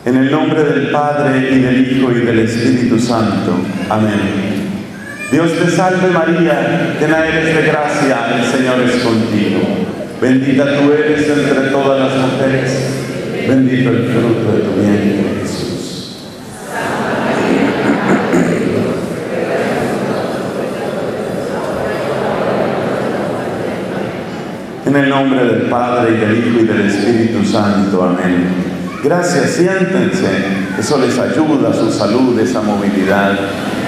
En el nombre del Padre, y del Hijo, y del Espíritu Santo. Amén. Dios te salve María, llena eres de gracia, el Señor es contigo. Bendita tú eres entre todas las mujeres, bendito el fruto de tu vientre, Jesús. En el nombre del Padre, y del Hijo, y del Espíritu Santo. Amén. Gracias, siéntense. Eso les ayuda a su salud, esa movilidad.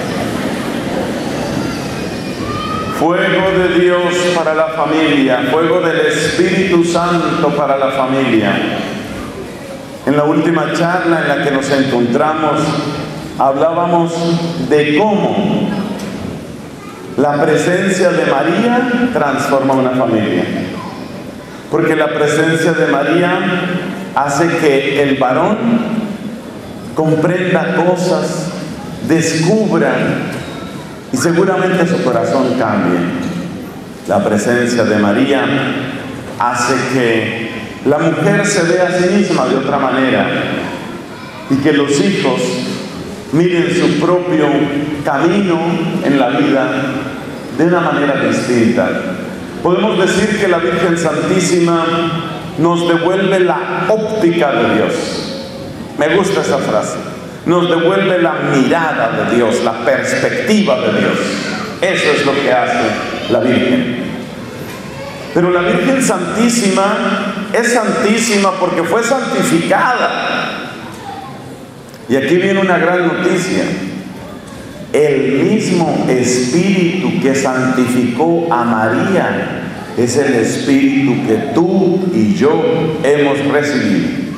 Fuego de Dios para la familia, fuego del Espíritu Santo para la familia. En la última charla en la que nos encontramos, hablábamos de cómo la presencia de María transforma una familia. Porque la presencia de María hace que el varón comprenda cosas, descubra, y seguramente su corazón cambie. La presencia de María hace que la mujer se vea a sí misma de otra manera y que los hijos miren su propio camino en la vida de una manera distinta. Podemos decir que la Virgen Santísima nos devuelve la óptica de Dios. Me gusta esa frase. Nos devuelve la mirada de Dios, la perspectiva de Dios. Eso es lo que hace la Virgen. Pero la Virgen Santísima es santísima porque fue santificada. Y aquí viene una gran noticia. El mismo Espíritu que santificó a María es el Espíritu que tú y yo hemos recibido.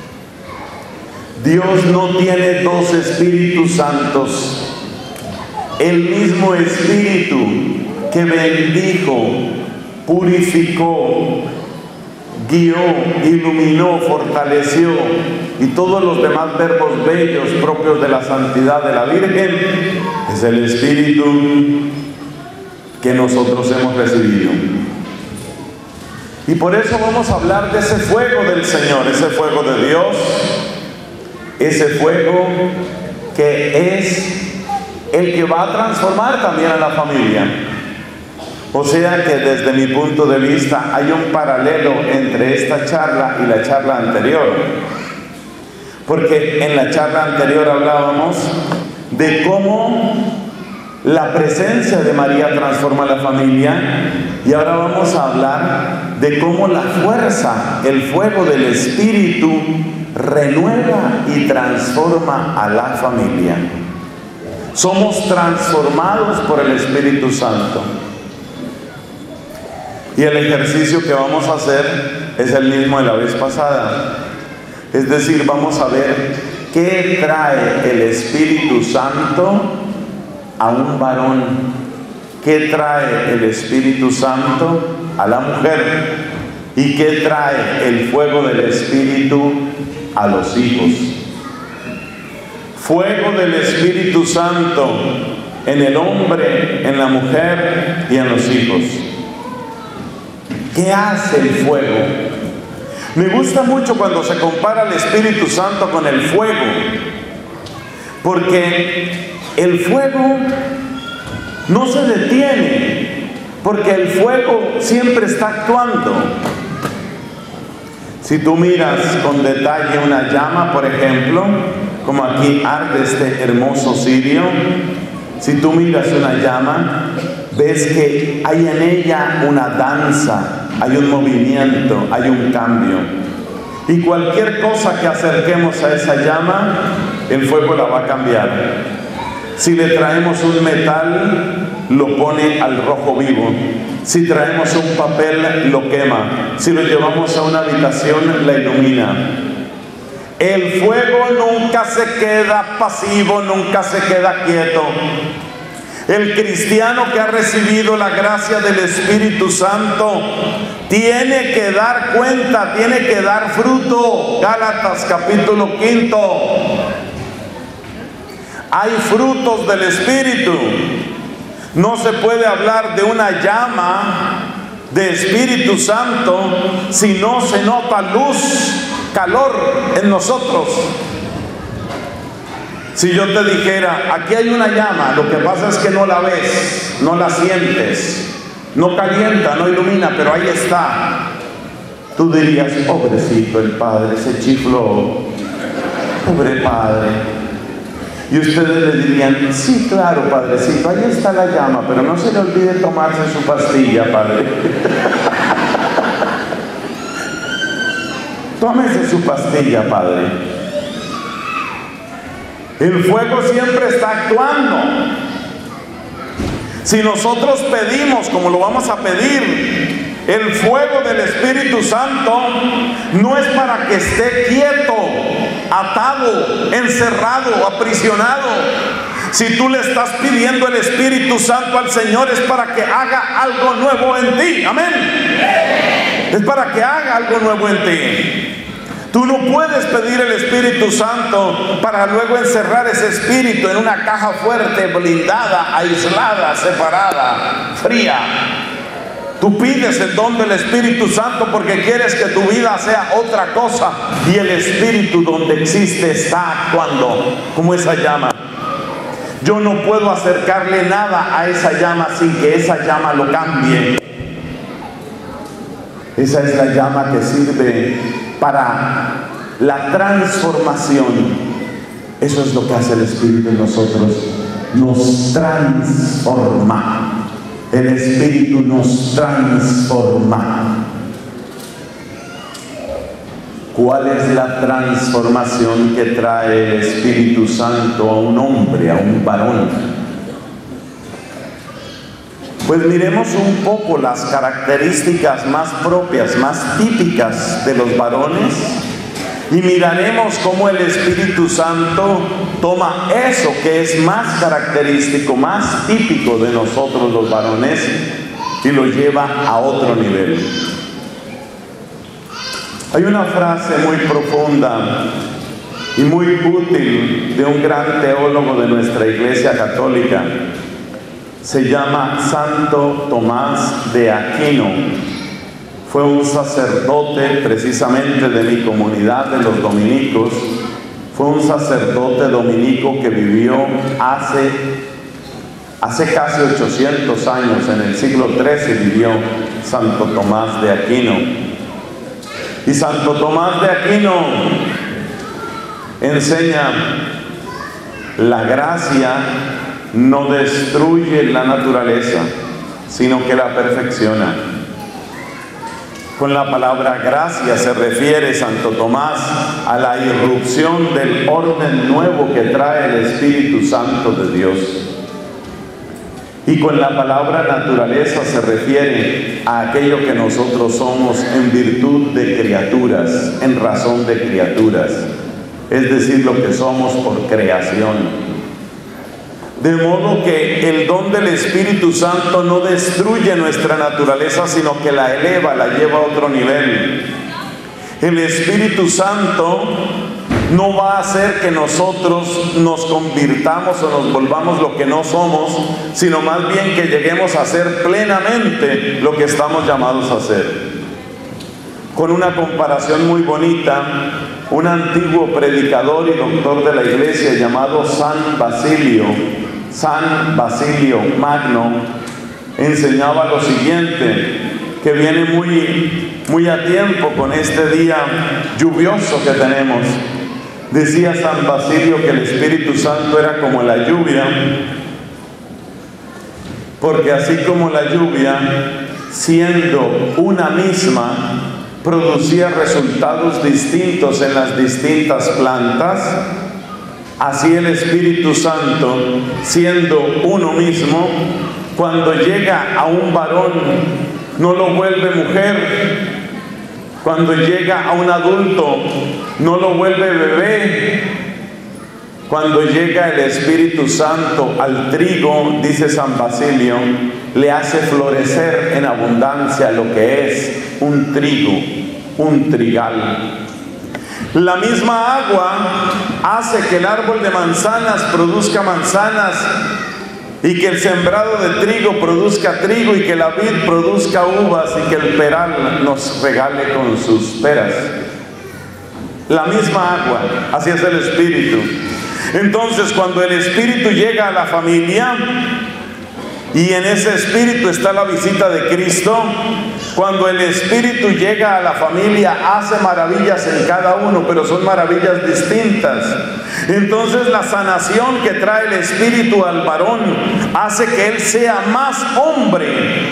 Dios no tiene dos Espíritus Santos. El mismo Espíritu que bendijo, purificó, guió, iluminó, fortaleció y todos los demás verbos bellos propios de la santidad de la Virgen es el Espíritu que nosotros hemos recibido. Y por eso vamos a hablar de ese fuego del Señor, ese fuego de Dios, ese fuego que es el que va a transformar también a la familia. O sea que desde mi punto de vista hay un paralelo entre esta charla y la charla anterior. Porque en la charla anterior hablábamos de cómo la presencia de María transforma a la familia, y ahora vamos a hablar de cómo la fuerza, el fuego del Espíritu renueva y transforma a la familia. Somos transformados por el Espíritu Santo. Y el ejercicio que vamos a hacer es el mismo de la vez pasada. Es decir, vamos a ver qué trae el Espíritu Santo a un varón, qué trae el Espíritu Santo a la mujer y qué trae el fuego del Espíritu a los hijos. Fuego del Espíritu Santo en el hombre, en la mujer y en los hijos. ¿Qué hace el fuego? Me gusta mucho cuando se compara el Espíritu Santo con el fuego, porque el fuego no se detiene, porque el fuego siempre está actuando. Si tú miras con detalle una llama, por ejemplo, como aquí arde este hermoso cirio, si tú miras una llama, ves que hay en ella una danza, hay un movimiento, hay un cambio. Y cualquier cosa que acerquemos a esa llama, el fuego la va a cambiar. Si le traemos un metal, lo pone al rojo vivo. Si traemos un papel, lo quema. Si lo llevamos a una habitación, la ilumina. El fuego nunca se queda pasivo, nunca se queda quieto. El cristiano que ha recibido la gracia del Espíritu Santo tiene que dar cuenta, tiene que dar fruto. Gálatas capítulo 5. Hay frutos del Espíritu. No se puede hablar de una llama de Espíritu Santo si no se nota luz, calor en nosotros. Si yo te dijera, aquí hay una llama, lo que pasa es que no la ves, no la sientes, no calienta, no ilumina, pero ahí está. Tú dirías, pobrecito el padre, se chifló, pobre padre. Y ustedes le dirían, sí, claro, padrecito, ahí está la llama, pero no se le olvide tomarse su pastilla, padre. Tómese su pastilla, padre. El fuego siempre está actuando. Si nosotros pedimos, como lo vamos a pedir, el fuego del Espíritu Santo no es para que esté quieto, atado, encerrado, aprisionado. Si tú le estás pidiendo el Espíritu Santo al Señor, es para que haga algo nuevo en ti. Amén. Es para que haga algo nuevo en ti. Tú no puedes pedir el Espíritu Santo para luego encerrar ese espíritu en una caja fuerte, blindada, aislada, separada, fría. Tú pides el don del Espíritu Santo porque quieres que tu vida sea otra cosa, y el Espíritu donde existe está actuando como esa llama. Yo no puedo acercarle nada a esa llama sin que esa llama lo cambie. Esa es la llama que sirve para la transformación. Eso es lo que hace el Espíritu en nosotros. Nos transforma. El Espíritu nos transforma. ¿Cuál es la transformación que trae el Espíritu Santo a un hombre, a un varón? Pues miremos un poco las características más propias, más típicas de los varones, y miraremos cómo el Espíritu Santo toma eso que es más característico, más típico de nosotros los varones, y lo lleva a otro nivel. Hay una frase muy profunda y muy útil de un gran teólogo de nuestra Iglesia Católica. Se llama Santo Tomás de Aquino. Fue un sacerdote precisamente de mi comunidad de los dominicos. Fue un sacerdote dominico que vivió hace casi 800 años, en el siglo XIII vivió Santo Tomás de Aquino. Y Santo Tomás de Aquino enseña: la gracia no destruye la naturaleza, sino que la perfecciona. Con la palabra gracia se refiere Santo Tomás a la irrupción del orden nuevo que trae el Espíritu Santo de Dios. Y con la palabra naturaleza se refiere a aquello que nosotros somos en virtud de criaturas, en razón de criaturas, es decir, lo que somos por creación. De modo que el don del Espíritu Santo no destruye nuestra naturaleza, sino que la eleva, la lleva a otro nivel. El Espíritu Santo no va a hacer que nosotros nos convirtamos o nos volvamos lo que no somos, sino más bien que lleguemos a ser plenamente lo que estamos llamados a ser. Con una comparación muy bonita, un antiguo predicador y doctor de la iglesia llamado San Basilio Magno enseñaba lo siguiente, que viene muy a tiempo con este día lluvioso que tenemos. Decía San Basilio que el Espíritu Santo era como la lluvia, porque así como la lluvia, siendo una misma, producía resultados distintos en las distintas plantas, así el Espíritu Santo, siendo uno mismo, cuando llega a un varón, no lo vuelve mujer. Cuando llega a un adulto, no lo vuelve bebé. Cuando llega el Espíritu Santo al trigo, dice San Basilio, le hace florecer en abundancia lo que es un trigo, un trigal. La misma agua hace que el árbol de manzanas produzca manzanas, y que el sembrado de trigo produzca trigo, y que la vid produzca uvas, y que el peral nos regale con sus peras. La misma agua, así es el Espíritu. Entonces, cuando el Espíritu llega a la familia, y en ese Espíritu está la visita de Cristo, cuando el Espíritu llega a la familia, hace maravillas en cada uno, pero son maravillas distintas. Entonces la sanación que trae el Espíritu al varón hace que él sea más hombre.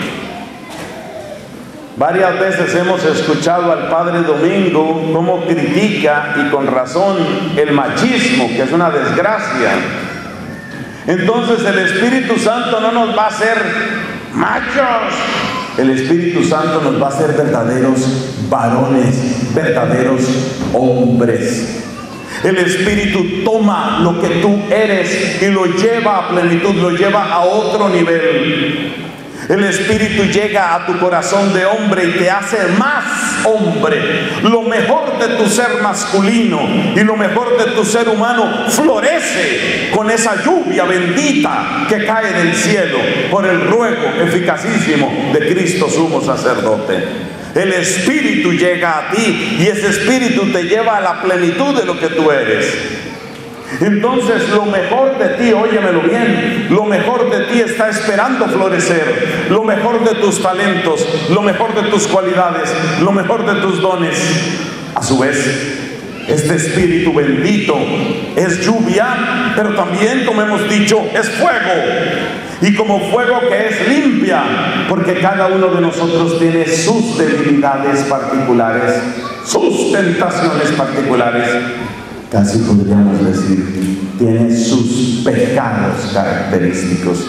Varias veces hemos escuchado al Padre Domingo cómo critica, y con razón, el machismo, que es una desgracia. Entonces el Espíritu Santo no nos va a hacer machos. El Espíritu Santo nos va a hacer verdaderos varones, verdaderos hombres. El Espíritu toma lo que tú eres y lo lleva a plenitud, lo lleva a otro nivel. El Espíritu llega a tu corazón de hombre y te hace más hombre. Lo mejor de tu ser masculino y lo mejor de tu ser humano florece con esa lluvia bendita que cae del cielo por el ruego eficacísimo de Cristo sumo sacerdote. El Espíritu llega a ti y ese Espíritu te lleva a la plenitud de lo que tú eres. Entonces lo mejor de ti, óyemelo bien, lo mejor de ti está esperando florecer. Lo mejor de tus talentos, lo mejor de tus cualidades, lo mejor de tus dones. A su vez, este Espíritu bendito es lluvia, pero también, como hemos dicho, es fuego. Y como fuego que es limpia, porque cada uno de nosotros tiene sus debilidades particulares, sus tentaciones particulares. Casi podríamos decir, tiene sus pecados característicos.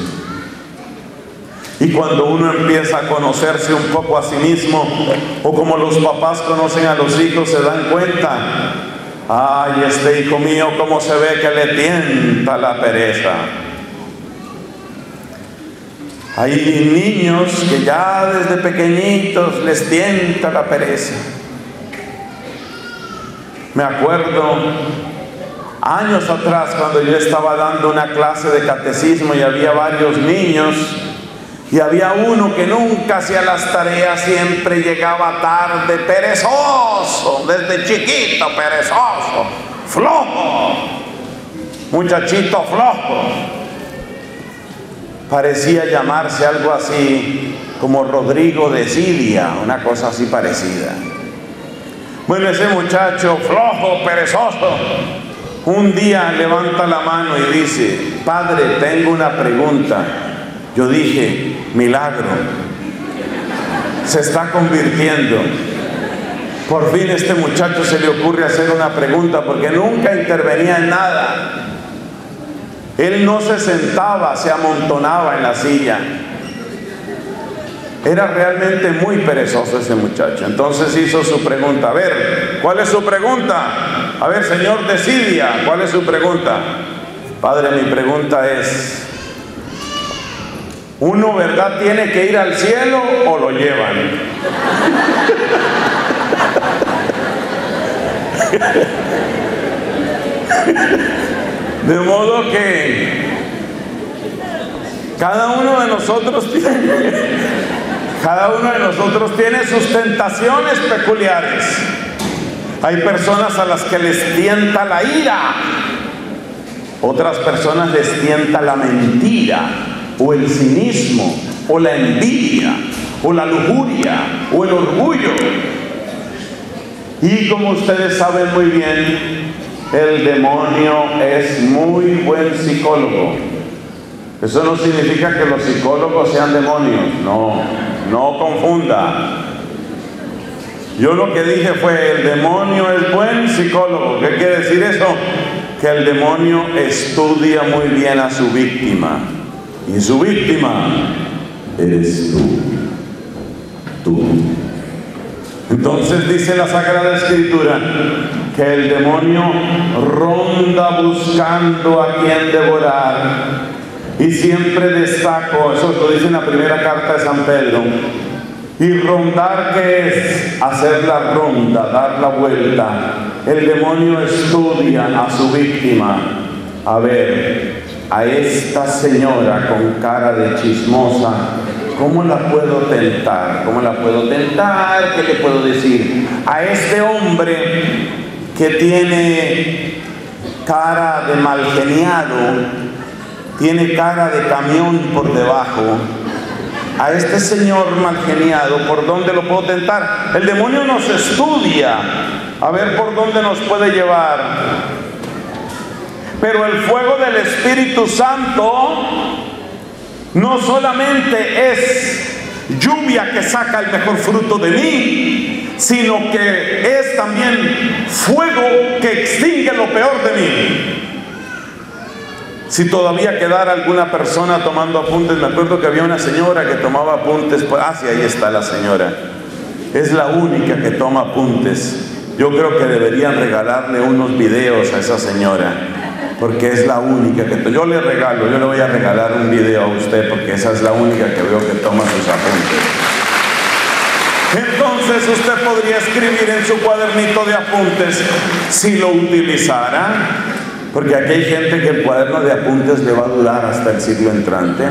Y cuando uno empieza a conocerse un poco a sí mismo, o como los papás conocen a los hijos, se dan cuenta: ay, este hijo mío, cómo se ve que le tienta la pereza. Hay niños que ya desde pequeñitos les tienta la pereza. Me acuerdo años atrás, cuando yo estaba dando una clase de catecismo y había varios niños, y había uno que nunca hacía las tareas, siempre llegaba tarde, perezoso, desde chiquito, perezoso, flojo, muchachito flojo. Parecía llamarse algo así como Rodrigo de Sidia, una cosa así parecida. Bueno, ese muchacho flojo, perezoso, un día levanta la mano y dice: padre, tengo una pregunta. Yo dije: milagro, se está convirtiendo. Por fin este muchacho se le ocurre hacer una pregunta, porque nunca intervenía en nada. Él no se sentaba, se amontonaba en la silla. Era realmente muy perezoso ese muchacho. Entonces hizo su pregunta. A ver, ¿cuál es su pregunta? A ver, señor de Sidia, ¿cuál es su pregunta? Padre, mi pregunta es: ¿uno, verdad, tiene que ir al cielo o lo llevan? De modo que cada uno de nosotros tiene sus tentaciones peculiares. Hay personas a las que les tienta la ira, otras personas les tienta la mentira, o el cinismo, o la envidia, o la lujuria, o el orgullo. Y como ustedes saben muy bien, el demonio es muy buen psicólogo. Eso no significa que los psicólogos sean demonios, no confunda. Yo lo que dije fue: el demonio es buen psicólogo. ¿Qué quiere decir eso? Que el demonio estudia muy bien a su víctima, y su víctima eres tú. Entonces dice la Sagrada Escritura que el demonio ronda buscando a quien devorar, y siempre destaco, eso lo dice en la primera carta de San Pedro. Y rondar, ¿qué es? Hacer la ronda, dar la vuelta. El demonio estudia a su víctima. A ver, a esta señora con cara de chismosa, ¿cómo la puedo tentar? ¿Cómo la puedo tentar? ¿Qué le puedo decir? A este hombre que tiene cara de malgeniado, tiene cara de camión por debajo. A este señor malgeniado, ¿por dónde lo puedo tentar? El demonio nos estudia a ver por dónde nos puede llevar. Pero el fuego del Espíritu Santo no solamente es lluvia que saca el mejor fruto de mí, sino que es también fuego que extingue lo peor de mí. Si todavía quedara alguna persona tomando apuntes, me acuerdo que había una señora que tomaba apuntes, sí, ahí está la señora, es la única que toma apuntes. Yo creo que deberían regalarle unos videos a esa señora, porque es la única que yo le voy a regalar un video a usted, porque esa es la única que veo que toma sus apuntes. Entonces usted podría escribir en su cuadernito de apuntes, si lo utilizara, porque aquí hay gente que el cuaderno de apuntes le va a durar hasta el siglo entrante.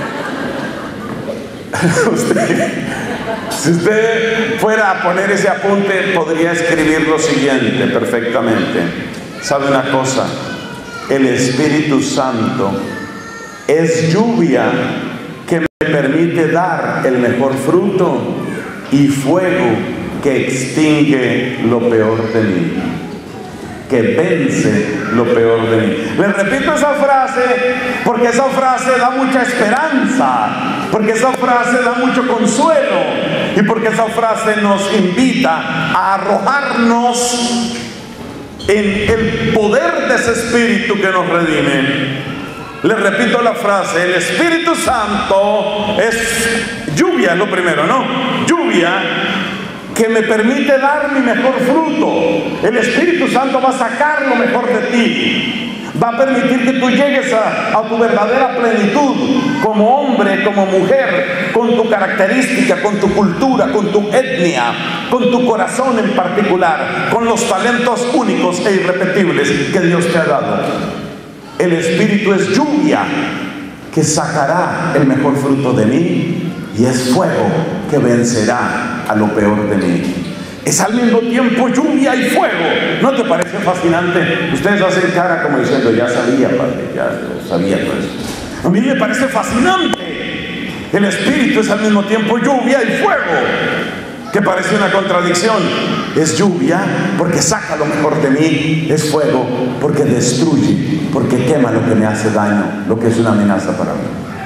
Si usted fuera a poner ese apunte, podría escribir lo siguiente perfectamente. ¿Sabe una cosa? El Espíritu Santo es lluvia que me permite dar el mejor fruto y fuego que extingue lo peor de mí, que vence lo peor de mí. Les repito esa frase porque esa frase da mucha esperanza, porque esa frase da mucho consuelo y porque esa frase nos invita a arrojarnos en el poder de ese Espíritu que nos redime. Les repito la frase: el Espíritu Santo es lluvia, es lo primero, ¿no? Lluvia que me permite dar mi mejor fruto. El Espíritu Santo va a sacar lo mejor de ti, va a permitir que tú llegues a tu verdadera plenitud como hombre, como mujer, con tu característica, con tu cultura, con tu etnia, con tu corazón en particular, con los talentos únicos e irrepetibles que Dios te ha dado. El Espíritu es lluvia que sacará el mejor fruto de mí y es fuego que vencerá a lo peor de mí. Es al mismo tiempo lluvia y fuego. ¿No te parece fascinante? Ustedes hacen cara como diciendo: ya sabía, padre, ya sabía todo eso. A mí me parece fascinante. El Espíritu es al mismo tiempo lluvia y fuego, que parece una contradicción. Es lluvia porque saca lo mejor de mí, es fuego porque destruye, porque quema lo que me hace daño, lo que es una amenaza para mí.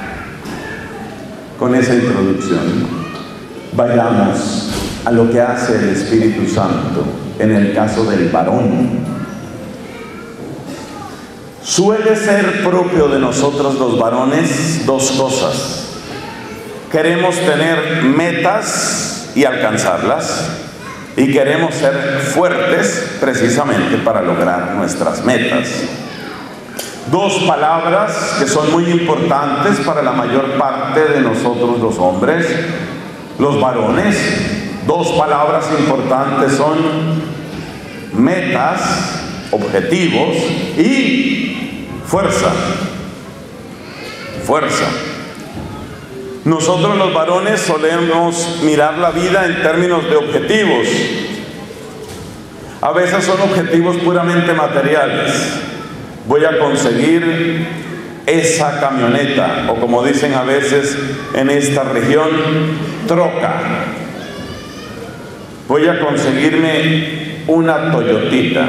Con esa introducción, vayamos a lo que hace el Espíritu Santo en el caso del varón. Suele ser propio de nosotros los varones dos cosas: queremos tener metas y alcanzarlas, y queremos ser fuertes precisamente para lograr nuestras metas. Dos palabras que son muy importantes para la mayor parte de nosotros los hombres, los varones. Dos palabras importantes son metas, objetivos, y fuerza. Fuerza. Nosotros los varones solemos mirar la vida en términos de objetivos. A veces son objetivos puramente materiales. Voy a conseguir esa camioneta, o como dicen a veces en esta región, troca. Voy a conseguirme una Toyotita.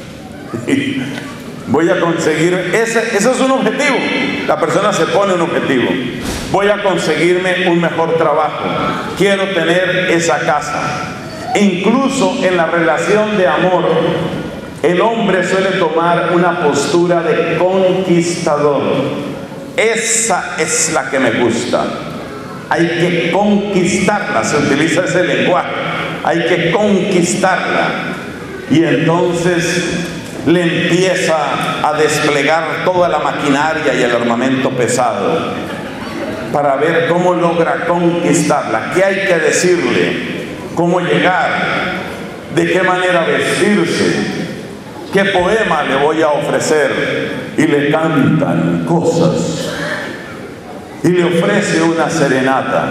Voy a conseguir, ese es un objetivo. La persona se pone un objetivo. Voy a conseguirme un mejor trabajo. Quiero tener esa casa. E incluso en la relación de amor, el hombre suele tomar una postura de conquistador. Esa es la que me gusta. Hay que conquistarla. Se utiliza ese lenguaje. Hay que conquistarla. Y entonces le empieza a desplegar toda la maquinaria y el armamento pesado para ver cómo logra conquistarla, qué hay que decirle, cómo llegar, de qué manera vestirse, qué poema le voy a ofrecer. Y le cantan cosas y le ofrece una serenata.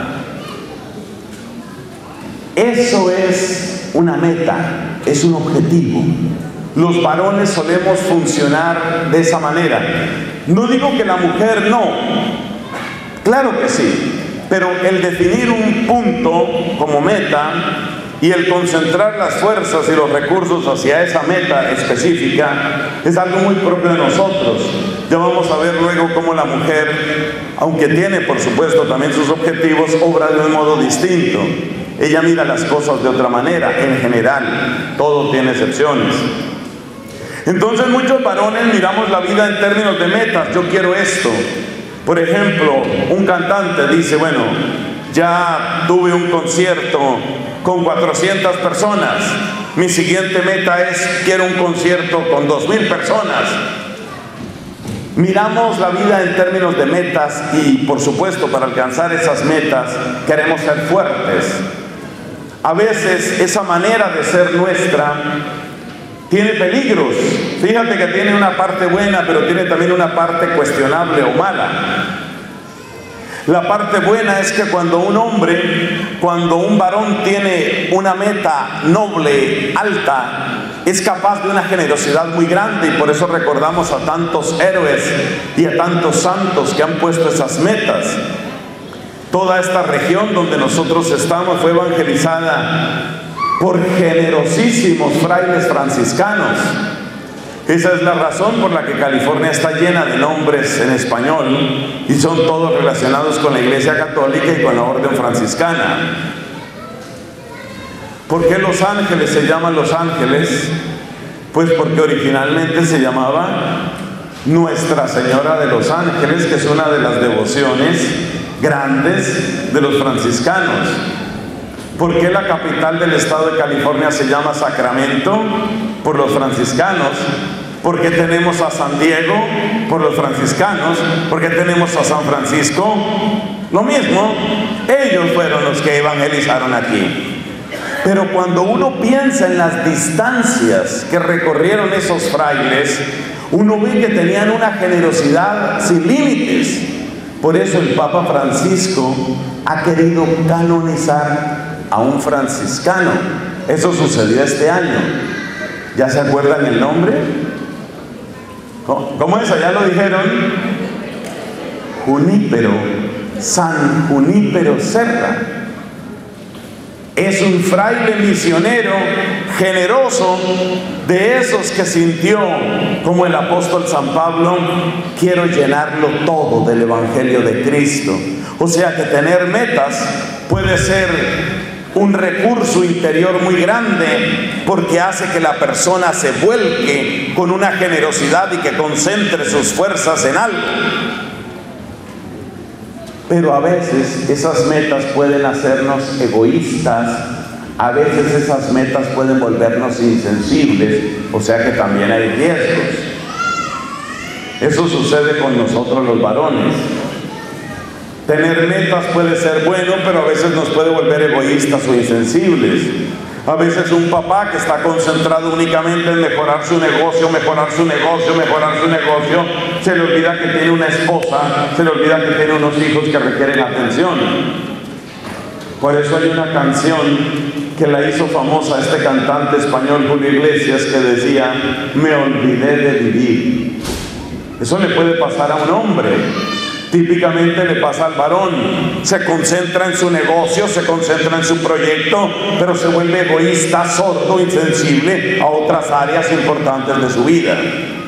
Eso es una meta, es un objetivo. los varones solemos funcionar de esa manera. No digo que la mujer no, claro que sí, pero el definir un punto como meta y el concentrar las fuerzas y los recursos hacia esa meta específica es algo muy propio de nosotros. Ya vamos a ver luego cómo la mujer, aunque tiene por supuesto también sus objetivos, obra de un modo distinto. Ella mira las cosas de otra manera, en general, todo tiene excepciones. Entonces muchos varones miramos la vida en términos de metas. Yo quiero esto. Por ejemplo, un cantante dice, bueno, ya tuve un concierto con 400 personas. Mi siguiente meta es, quiero un concierto con 2000 personas. Miramos la vida en términos de metas y, por supuesto, para alcanzar esas metas queremos ser fuertes. A veces esa manera de ser nuestra tiene peligros. Fíjate que tiene una parte buena, pero tiene también una parte cuestionable o mala. La parte buena es que cuando un varón tiene una meta noble, alta, es capaz de una generosidad muy grande, y por eso recordamos a tantos héroes y a tantos santos que han puesto esas metas. Toda esta región donde nosotros estamos fue evangelizada por generosísimos frailes franciscanos. Esa es la razón por la que California está llena de nombres en español y son todos relacionados con la Iglesia Católica y con la Orden Franciscana. ¿Por qué Los Ángeles se llaman Los Ángeles? Pues porque originalmente se llamaba Nuestra Señora de los Ángeles, que es una de las devociones grandes de los franciscanos. ¿Por qué la capital del estado de California se llama Sacramento? Por los franciscanos. ¿Por qué tenemos a San Diego? Por los franciscanos. ¿Por qué tenemos a San Francisco? Lo mismo, ellos fueron los que evangelizaron aquí. Pero cuando uno piensa en las distancias que recorrieron esos frailes, uno ve que tenían una generosidad sin límites. Por eso el Papa Francisco ha querido canonizar a un franciscano. Eso sucedió este año. ¿Ya se acuerdan el nombre? ¿Cómo es? ¿Allá lo dijeron? Junípero, San Junípero Serra. Es un fraile misionero generoso, de esos que sintió, como el apóstol San Pablo, quiero llenarlo todo del Evangelio de Cristo. O sea que tener metas puede ser un recurso interior muy grande, porque hace que la persona se vuelque con una generosidad y que concentre sus fuerzas en algo. Pero a veces esas metas pueden hacernos egoístas, a veces esas metas pueden volvernos insensibles, o sea que también hay riesgos. Eso sucede con nosotros los varones. Tener metas puede ser bueno, pero a veces nos puede volver egoístas o insensibles. A veces un papá que está concentrado únicamente en mejorar su negocio, se le olvida que tiene una esposa, se le olvida que tiene unos hijos que requieren atención. Por eso hay una canción que la hizo famosa este cantante español Julio Iglesias, que decía, me olvidé de vivir. Eso le puede pasar a un hombre. Típicamente le pasa al varón, se concentra en su negocio, se concentra en su proyecto, pero se vuelve egoísta, sordo, insensible a otras áreas importantes de su vida.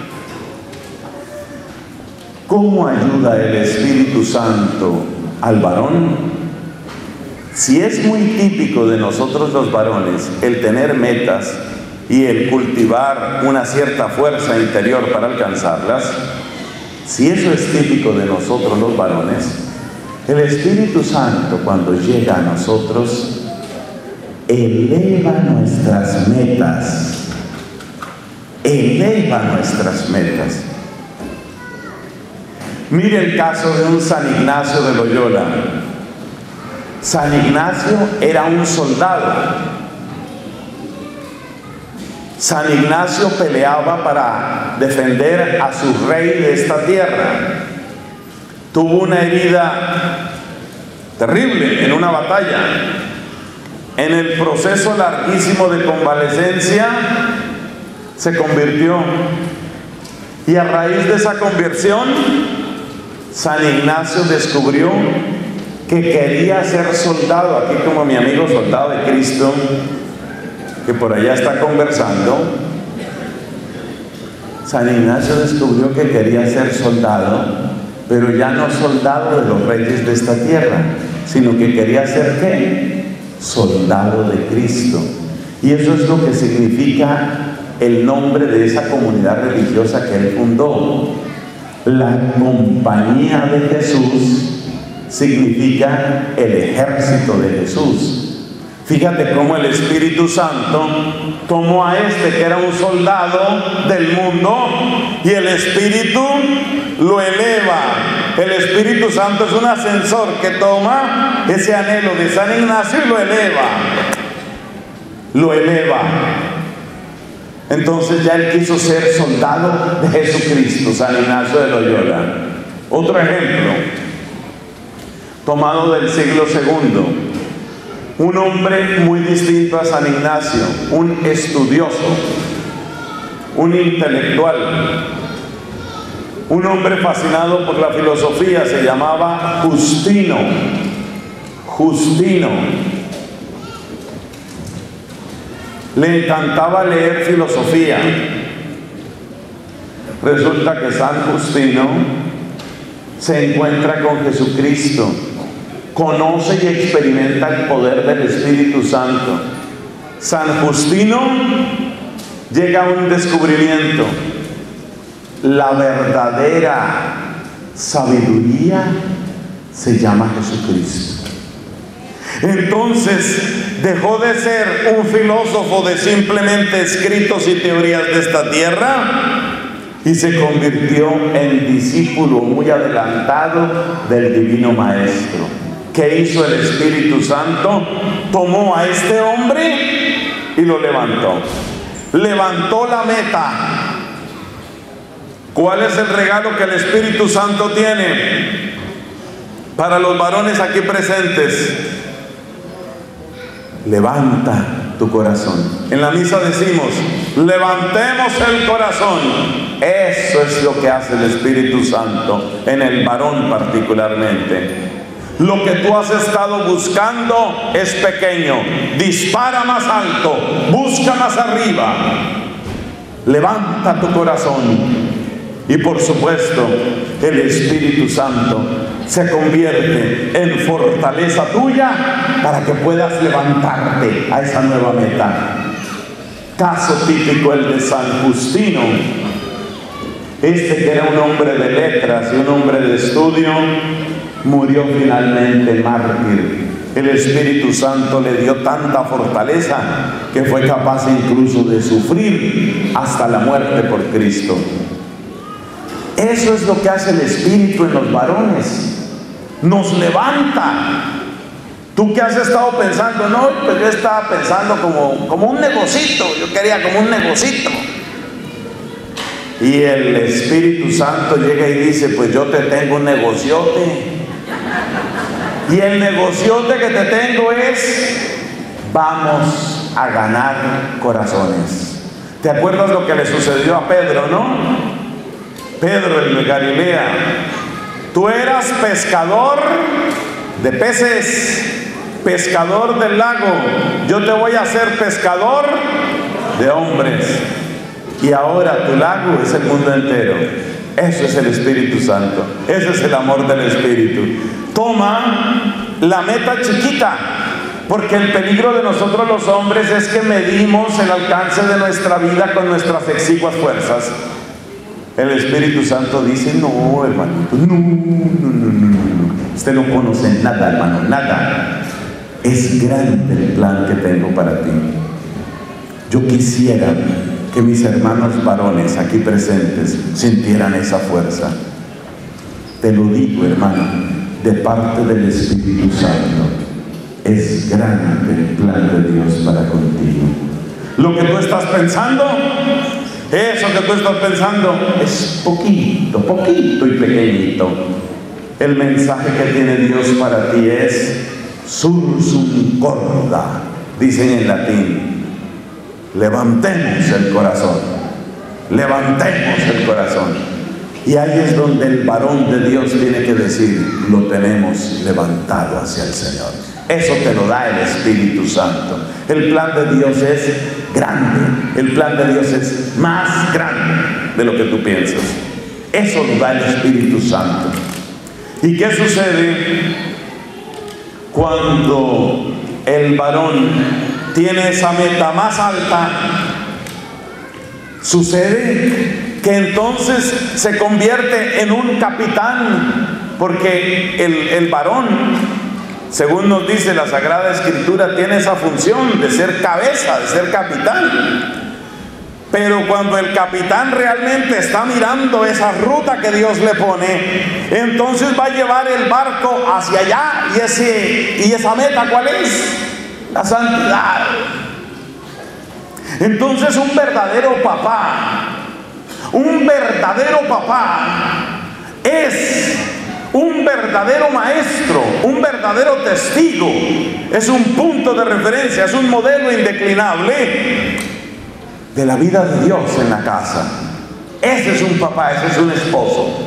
¿Cómo ayuda el Espíritu Santo al varón? Si es muy típico de nosotros los varones el tener metas y el cultivar una cierta fuerza interior para alcanzarlas, si eso es típico de nosotros los varones, el Espíritu Santo, cuando llega a nosotros, eleva nuestras metas. Eleva nuestras metas. Mire el caso de un San Ignacio de Loyola. San Ignacio era un soldado. San Ignacio peleaba para defender a su rey de esta tierra. Tuvo una herida terrible en una batalla. En el proceso larguísimo de convalecencia, se convirtió. Y a raíz de esa conversión, San Ignacio descubrió que quería ser soldado, aquí como mi amigo soldado de Cristo, que por allá está conversando. San Ignacio descubrió que quería ser soldado, pero ya no soldado de los reyes de esta tierra, sino que quería ser ¿qué? Soldado de Cristo. Y eso es lo que significa el nombre de esa comunidad religiosa que él fundó. La Compañía de Jesús significa el ejército de Jesús. Fíjate cómo el Espíritu Santo tomó a este que era un soldado del mundo y el Espíritu lo eleva. El Espíritu Santo es un ascensor que toma ese anhelo de San Ignacio y lo eleva. Lo eleva. Entonces ya él quiso ser soldado de Jesucristo, San Ignacio de Loyola. Otro ejemplo, tomado del siglo II. Un hombre muy distinto a San Ignacio, un estudioso, un intelectual, un hombre fascinado por la filosofía, se llamaba Justino. Justino. Le encantaba leer filosofía. Resulta que San Justino se encuentra con Jesucristo, conoce y experimenta el poder del Espíritu Santo. San Justino llega a un descubrimiento: la verdadera sabiduría se llama Jesucristo. Entonces dejó de ser un filósofo de simplemente escritos y teorías de esta tierra y se convirtió en discípulo muy adelantado del Divino Maestro. ¿Qué hizo el Espíritu Santo? Tomó a este hombre y lo levantó. Levantó la meta. ¿Cuál es el regalo que el Espíritu Santo tiene para los varones aquí presentes? Levanta tu corazón. En la misa decimos: levantemos el corazón. Eso es lo que hace el Espíritu Santo en el varón particularmente. Lo que tú has estado buscando es pequeño. Dispara más alto, busca más arriba. Levanta tu corazón. Y por supuesto, el Espíritu Santo se convierte en fortaleza tuya para que puedas levantarte a esa nueva meta. Caso típico el de San Justino. Este que era un hombre de letras y un hombre de estudio, murió finalmente mártir. El Espíritu Santo le dio tanta fortaleza que fue capaz incluso de sufrir hasta la muerte por Cristo. Eso es lo que hace el Espíritu en los varones. Nos levanta. Tú que has estado pensando, no, pues yo estaba pensando como un negocito. Yo quería como un negocito. Y el Espíritu Santo llega y dice: pues yo te tengo un negociote. Y el negociote que te tengo es: vamos a ganar corazones. ¿Te acuerdas lo que le sucedió a Pedro, no? Pedro, el de Galilea, tú eras pescador de peces, pescador del lago. Yo te voy a hacer pescador de hombres. Y ahora tu lago es el mundo entero. Eso es el Espíritu Santo. Ese es el amor del Espíritu. Toma la meta chiquita, porque el peligro de nosotros los hombres es que medimos el alcance de nuestra vida con nuestras exiguas fuerzas. El Espíritu Santo dice: no, hermanito, no. Usted no conoce nada, hermano, nada. Es grande el plan que tengo para ti. Yo quisiera que mis hermanos varones aquí presentes sintieran esa fuerza. Te lo digo, hermano, de parte del Espíritu Santo. Es grande el plan de Dios para contigo. Lo que tú estás pensando, eso que tú estás pensando, es poquito y pequeñito. El mensaje que tiene Dios para ti es sursum corda, dicen en latín. Levantemos el corazón. Levantemos el corazón. Y ahí es donde el varón de Dios tiene que decir: lo tenemos levantado hacia el Señor. Eso te lo da el Espíritu Santo. El plan de Dios es grande. El plan de Dios es más grande de lo que tú piensas. Eso lo da el Espíritu Santo. ¿Y qué sucede cuando el varón tiene esa meta más alta? Sucede que entonces se convierte en un capitán, porque el varón, según nos dice la Sagrada Escritura, tiene esa función de ser cabeza, de ser capitán. Pero cuando el capitán realmente está mirando esa ruta que Dios le pone, entonces va a llevar el barco hacia allá. ¿Y esa meta cuál es? La santidad. Entonces un verdadero papá es un verdadero maestro, un verdadero testigo, es un punto de referencia, es un modelo indeclinable de la vida de Dios en la casa. Ese es un papá, ese es un esposo.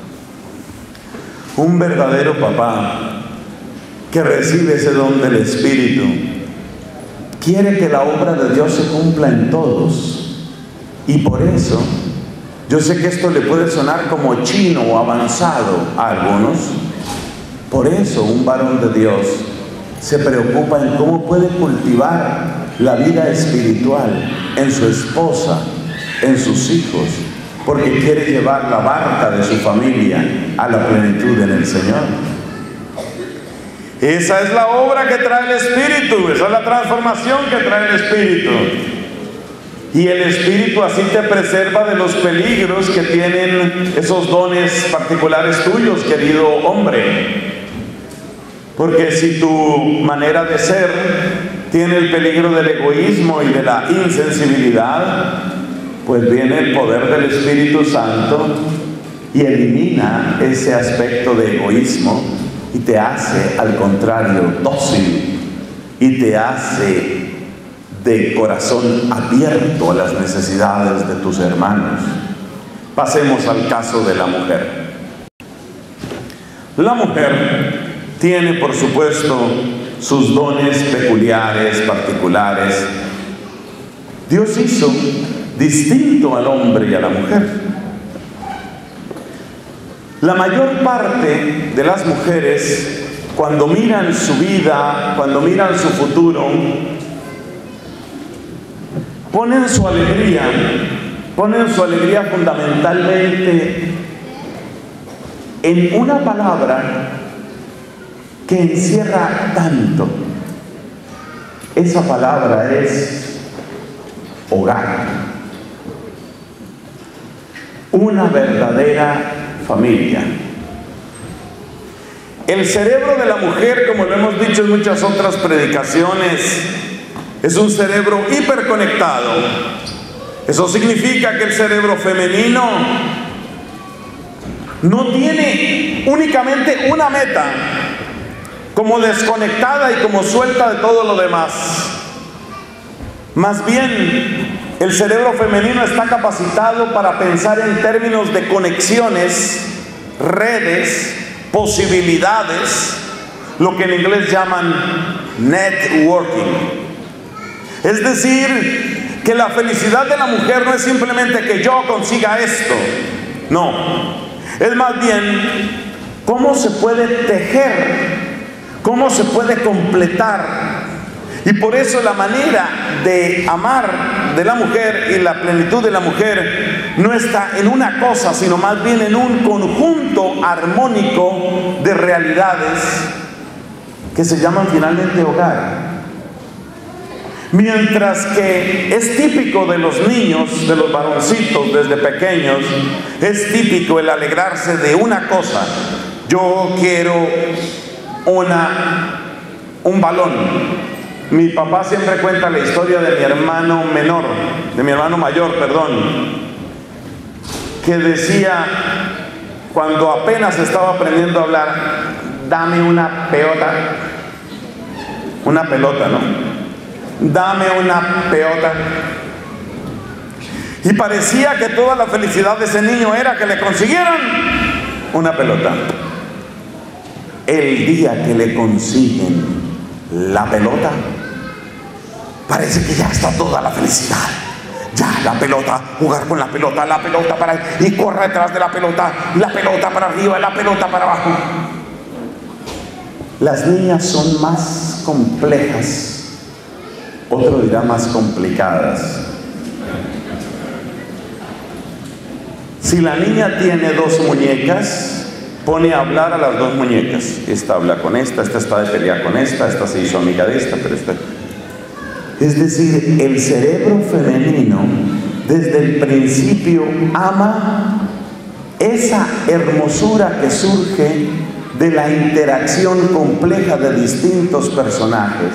Un verdadero papá que recibe ese don del Espíritu quiere que la obra de Dios se cumpla en todos. Y por eso, yo sé que esto le puede sonar como chino o avanzado a algunos. Por eso un varón de Dios se preocupa en cómo puede cultivar la vida espiritual en su esposa, en sus hijos, porque quiere llevar la barca de su familia a la plenitud en el Señor. Esa es la obra que trae el Espíritu, esa es la transformación que trae el Espíritu. Y el Espíritu así te preserva de los peligros que tienen esos dones particulares tuyos, querido hombre. Porque si tu manera de ser tiene el peligro del egoísmo y de la insensibilidad, pues viene el poder del Espíritu Santo y elimina ese aspecto de egoísmo y te hace, al contrario, dócil, y te hace de corazón abierto a las necesidades de tus hermanos. Pasemos al caso de la mujer. La mujer tiene, por supuesto, sus dones peculiares, particulares. Dios hizo distinto al hombre y a la mujer. La mayor parte de las mujeres, cuando miran su vida, cuando miran su futuro, ponen su alegría fundamentalmente en una palabra que encierra tanto. Esa palabra es hogar. Una verdadera familia. El cerebro de la mujer, como lo hemos dicho en muchas otras predicaciones, es un cerebro hiperconectado. Eso significa que el cerebro femenino no tiene únicamente una meta, como desconectada y como suelta de todo lo demás. Más bien, el cerebro femenino está capacitado para pensar en términos de conexiones, redes, posibilidades, lo que en inglés llaman networking. Es decir, que la felicidad de la mujer no es simplemente que yo consiga esto. No, es más bien cómo se puede tejer, cómo se puede completar. Y por eso la manera de amar de la mujer y la plenitud de la mujer no está en una cosa, sino más bien en un conjunto armónico de realidades que se llaman finalmente hogar. Mientras que es típico de los niños, de los varoncitos desde pequeños, es típico el alegrarse de una cosa. Yo quiero un balón. Mi papá siempre cuenta la historia de mi hermano mayor, que decía, cuando apenas estaba aprendiendo a hablar, dame una pelota, ¿no? Dame una pelota. Y parecía que toda la felicidad de ese niño era que le consiguieran una pelota. El día que le consiguen la pelota, parece que ya está toda la felicidad. Ya, la pelota, jugar con la pelota para... y corre detrás de la pelota para arriba, la pelota para abajo. Las niñas son más complejas, otro dirá más complicadas. Si la niña tiene 2 muñecas, pone a hablar a las 2 muñecas. Esta habla con esta está de pelea con esta se hizo amiga de esta, pero esta... Es decir, el cerebro femenino desde el principio ama esa hermosura que surge de la interacción compleja de distintos personajes.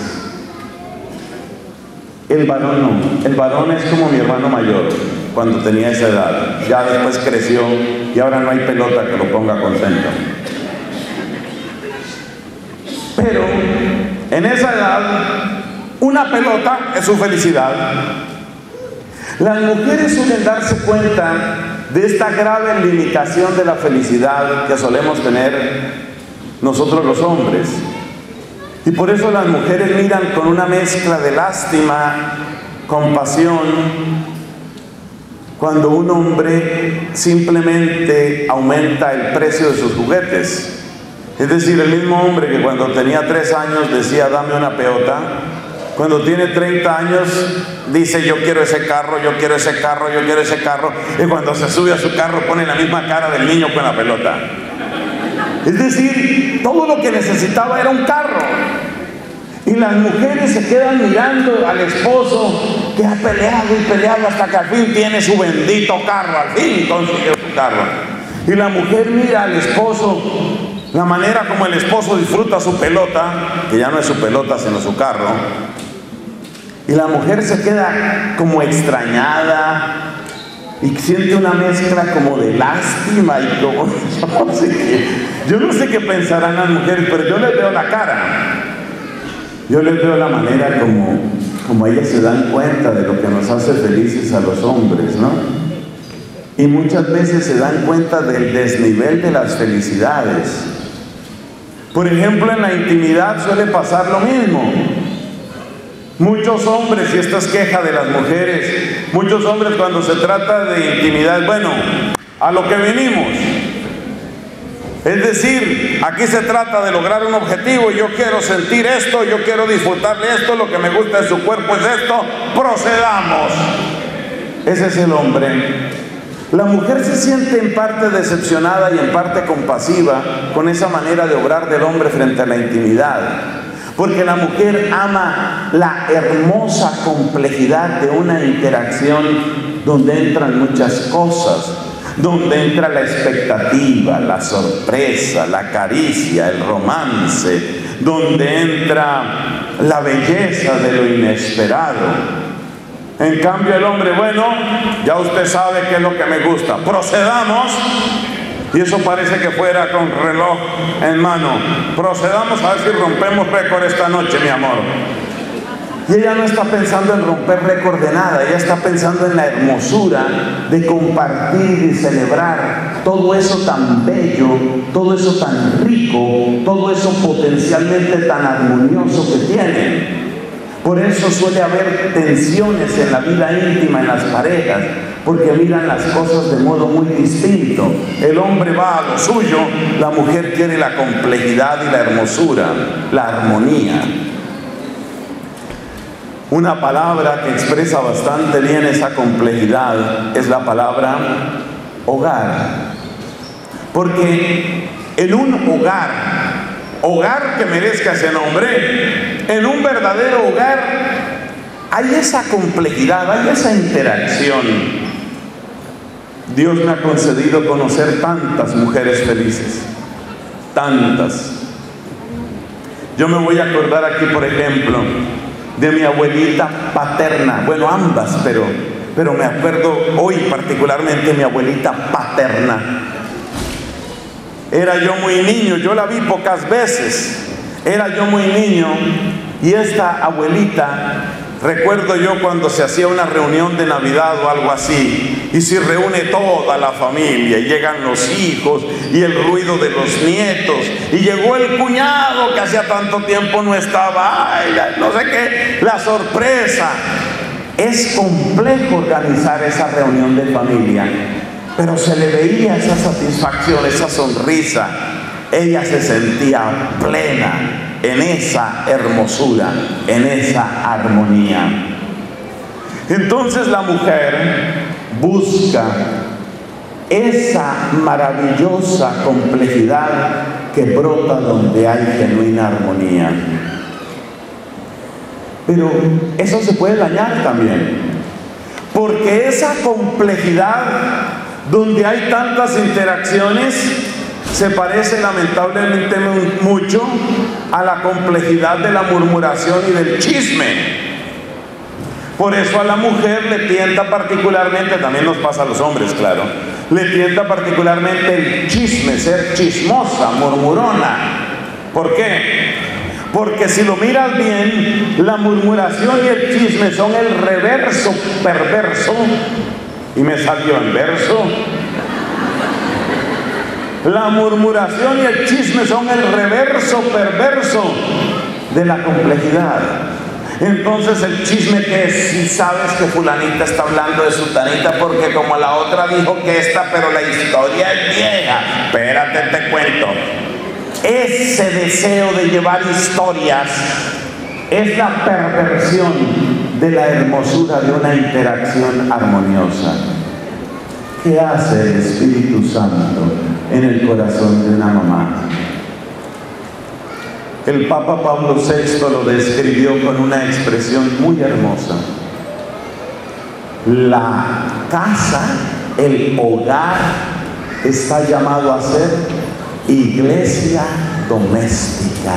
El varón no. El varón es como mi hermano mayor cuando tenía esa edad. Ya después creció y ahora no hay pelota que lo ponga contento. Pero en esa edad, una pelota es su felicidad. Las mujeres suelen darse cuenta de esta grave limitación de la felicidad que solemos tener nosotros los hombres. Y por eso las mujeres miran con una mezcla de lástima, compasión, cuando un hombre simplemente aumenta el precio de sus juguetes. Es decir, el mismo hombre que cuando tenía 3 años decía dame una pelota, cuando tiene 30 años dice yo quiero ese carro, yo quiero ese carro, yo quiero ese carro, y cuando se sube a su carro pone la misma cara del niño con la pelota. Es decir, todo lo que necesitaba era un carro. Y las mujeres se quedan mirando al esposo que ha peleado y peleado hasta que al fin tiene su bendito carro, al fin consiguió su carro. Y la mujer mira al esposo, la manera como el esposo disfruta su pelota, que ya no es su pelota sino su carro. Y la mujer se queda como extrañada y siente una mezcla como de lástima y como yo no sé qué pensarán las mujeres, pero yo les veo la cara. Yo les veo la manera como ellas se dan cuenta de lo que nos hace felices a los hombres, ¿no? Y muchas veces se dan cuenta del desnivel de las felicidades. Por ejemplo, en la intimidad suele pasar lo mismo. Muchos hombres, y esto es queja de las mujeres, muchos hombres cuando se trata de intimidad, bueno, a lo que venimos. Es decir, aquí se trata de lograr un objetivo, yo quiero sentir esto, yo quiero disfrutar de esto, lo que me gusta de su cuerpo es esto, procedamos. Ese es el hombre. La mujer se siente en parte decepcionada y en parte compasiva con esa manera de obrar del hombre frente a la intimidad, porque la mujer ama la hermosa complejidad de una interacción donde entran muchas cosas, donde entra la expectativa, la sorpresa, la caricia, el romance, donde entra la belleza de lo inesperado. En cambio el hombre, bueno, ya usted sabe qué es lo que me gusta, procedamos, y eso parece que fuera con reloj en mano, procedamos a ver si rompemos récord esta noche, mi amor. Y ella no está pensando en romper récord de nada, ella está pensando en la hermosura de compartir y celebrar todo eso tan bello, todo eso tan rico, todo eso potencialmente tan armonioso que tiene. Por eso suele haber tensiones en la vida íntima en las parejas, porque miran las cosas de modo muy distinto. El hombre va a lo suyo, la mujer quiere la complejidad y la hermosura, la armonía. Una palabra que expresa bastante bien esa complejidad es la palabra hogar. Porque en un hogar que merezca ese nombre, en un verdadero hogar hay esa complejidad, hay esa interacción. Dios me ha concedido conocer tantas mujeres felices, tantas. Yo me voy a acordar aquí, por ejemplo, de mi abuelita paterna, bueno, ambas, pero me acuerdo hoy particularmente de mi abuelita paterna. Era yo muy niño, yo la vi pocas veces, era yo muy niño, y esta abuelita Recuerdo yo cuando se hacía una reunión de Navidad o algo así, y se reúne toda la familia, y llegan los hijos, y el ruido de los nietos, y llegó el cuñado que hacía tanto tiempo no estaba, ay, no sé qué, la sorpresa. Es complejo organizar esa reunión de familia, pero se le veía esa satisfacción, esa sonrisa. Ella se sentía plena en esa hermosura, en esa armonía. Entonces la mujer busca esa maravillosa complejidad que brota donde hay genuina armonía. Pero eso se puede dañar también, porque esa complejidad donde hay tantas interacciones se parece lamentablemente mucho a la complejidad de la murmuración y del chisme. Por eso a la mujer le tienta particularmente, también nos pasa a los hombres, claro, le tienta particularmente el chisme, ser chismosa, murmurona. ¿Por qué? Porque si lo miras bien, la murmuración y el chisme son el reverso perverso, y me salió en verso. La murmuración y el chisme son el reverso perverso de la complejidad. Entonces el chisme, que es, si sabes que fulanita está hablando de sutanita porque como la otra dijo que esta, pero la historia es vieja. Espérate, te cuento. Ese deseo de llevar historias es la perversión de la hermosura de una interacción armoniosa. ¿Qué hace el Espíritu Santo en el corazón de una mamá? El Papa Pablo VI lo describió con una expresión muy hermosa. La casa, el hogar, está llamado a ser iglesia doméstica.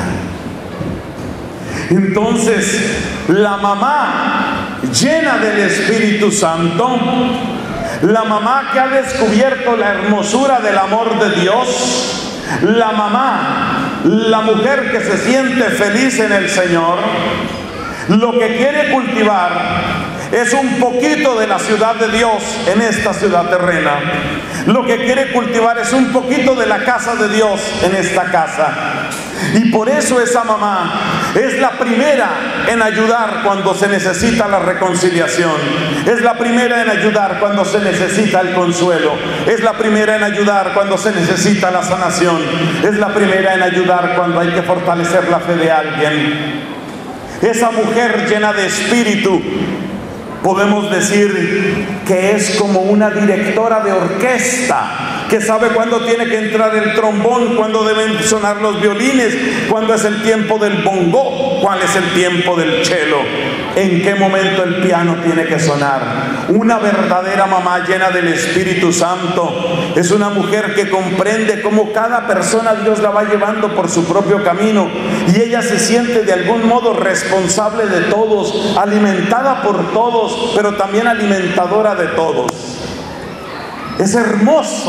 Entonces, la mamá llena del Espíritu Santo, la mamá que ha descubierto la hermosura del amor de Dios, la mamá, la mujer que se siente feliz en el Señor, lo que quiere cultivar es un poquito de la ciudad de Dios en esta ciudad terrena. Lo que quiere cultivar es un poquito de la casa de Dios en esta casa. Y por eso esa mamá es la primera en ayudar cuando se necesita la reconciliación. Es la primera en ayudar cuando se necesita el consuelo. Es la primera en ayudar cuando se necesita la sanación. Es la primera en ayudar cuando hay que fortalecer la fe de alguien. Esa mujer llena de espíritu, podemos decir que es como una directora de orquesta, que sabe cuándo tiene que entrar el trombón, cuándo deben sonar los violines, cuándo es el tiempo del bongo, cuál es el tiempo del cello, en qué momento el piano tiene que sonar. Una verdadera mamá llena del Espíritu Santo es una mujer que comprende cómo cada persona Dios la va llevando por su propio camino, y ella se siente de algún modo responsable de todos, alimentada por todos, pero también alimentadora de todos. Es hermoso.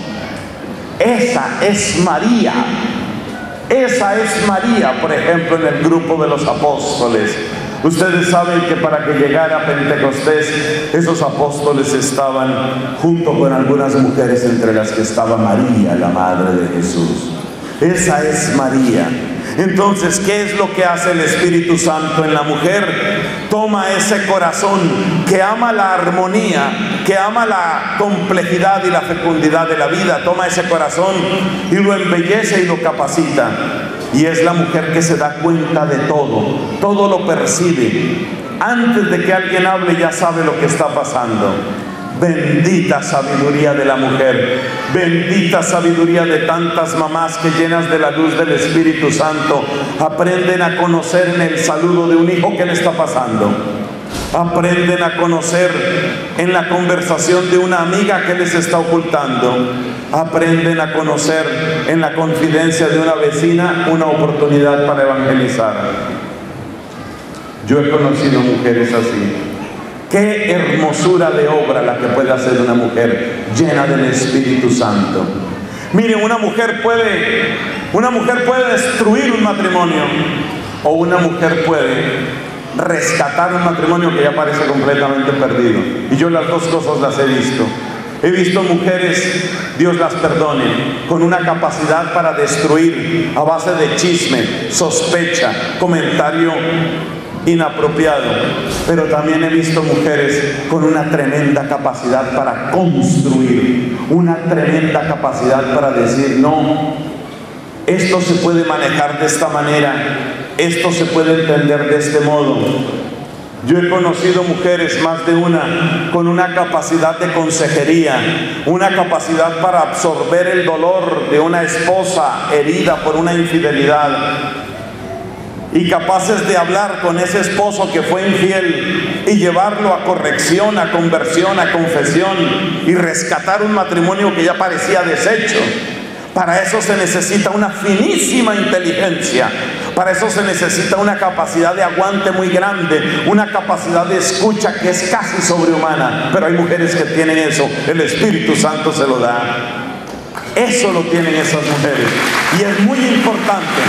Esa es María. Esa es María, por ejemplo, en el grupo de los apóstoles. Ustedes saben que para que llegara Pentecostés, esos apóstoles estaban junto con algunas mujeres, entre las que estaba María, la madre de Jesús. Esa es María. Entonces, ¿qué es lo que hace el Espíritu Santo en la mujer? Toma ese corazón que ama la armonía, que ama la complejidad y la fecundidad de la vida, toma ese corazón y lo embellece y lo capacita. Y es la mujer que se da cuenta de todo lo percibe. Antes de que alguien hable ya sabe lo que está pasando. Bendita sabiduría de la mujer, bendita sabiduría de tantas mamás que, llenas de la luz del Espíritu Santo, aprenden a conocer en el saludo de un hijo qué le está pasando. Aprenden a conocer en la conversación de una amiga que les está ocultando. Aprenden a conocer en la confidencia de una vecina una oportunidad para evangelizar. Yo he conocido mujeres así. Qué hermosura de obra la que puede hacer una mujer llena del Espíritu Santo. Miren, una mujer puede destruir un matrimonio, o una mujer puede rescatar un matrimonio que ya parece completamente perdido. Y yo las dos cosas las he visto. He visto mujeres, Dios las perdone, con una capacidad para destruir a base de chisme, sospecha, comentario inapropiado. Pero también he visto mujeres con una tremenda capacidad para construir, una tremenda capacidad para decir: no, esto se puede manejar de esta manera, esto se puede entender de este modo. Yo he conocido mujeres, más de una, con una capacidad de consejería, una capacidad para absorber el dolor de una esposa herida por una infidelidad, y capaces de hablar con ese esposo que fue infiel y llevarlo a corrección, a conversión, a confesión, y rescatar un matrimonio que ya parecía deshecho. Para eso se necesita una finísima inteligencia, para eso se necesita una capacidad de aguante muy grande, una capacidad de escucha que es casi sobrehumana. Pero hay mujeres que tienen eso, el Espíritu Santo se lo da. Eso lo tienen esas mujeres, y es muy importante.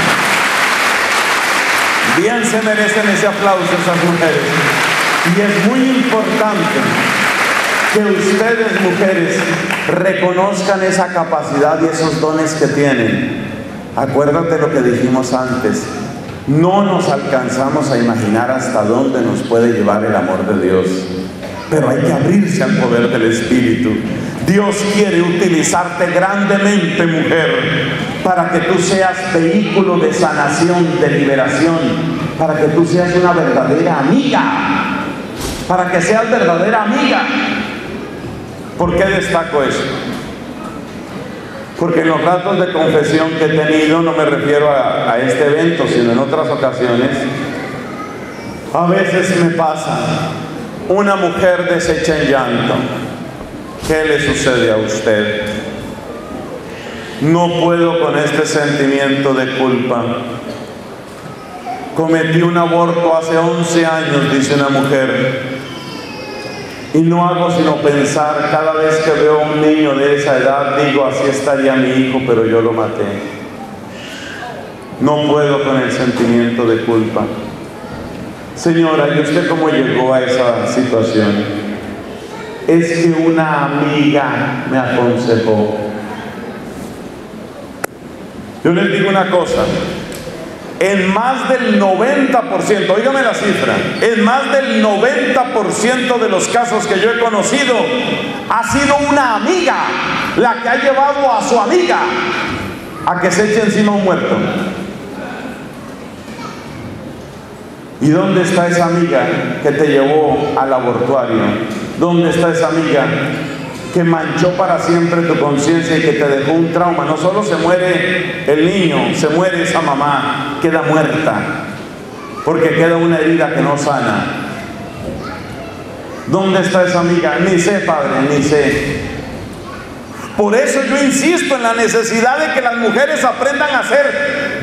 Bien se merecen ese aplauso esas mujeres, y es muy importante que ustedes, mujeres, reconozcan esa capacidad y esos dones que tienen. Acuérdate lo que dijimos antes: no nos alcanzamos a imaginar hasta dónde nos puede llevar el amor de Dios, pero hay que abrirse al poder del Espíritu. Dios quiere utilizarte grandemente, mujer, para que tú seas vehículo de sanación, de liberación, para que tú seas una verdadera amiga, para que seas verdadera amiga. ¿Por qué destaco eso? Porque en los ratos de confesión que he tenido, no me refiero a este evento, sino en otras ocasiones, a veces me pasa una mujer deshecha en llanto. ¿Qué le sucede a usted? No puedo con este sentimiento de culpa. Cometí un aborto hace 11 años, dice una mujer. Y no hago sino pensar, cada vez que veo a un niño de esa edad, digo: así estaría mi hijo, pero yo lo maté. No puedo con el sentimiento de culpa. Señora, ¿y usted cómo llegó a esa situación? Es que una amiga me aconsejó. Yo les digo una cosa: en más del 90%, óigame la cifra, en más del 90% de los casos que yo he conocido, ha sido una amiga la que ha llevado a su amiga a que se eche encima un muerto. ¿Y dónde está esa amiga que te llevó al abortuario? ¿Dónde está esa amiga que manchó para siempre tu conciencia y que te dejó un trauma? No solo se muere el niño, se muere esa mamá, queda muerta, porque queda una herida que no sana. ¿Dónde está esa amiga? Ni sé, padre, ni sé. Por eso yo insisto en la necesidad de que las mujeres aprendan a ser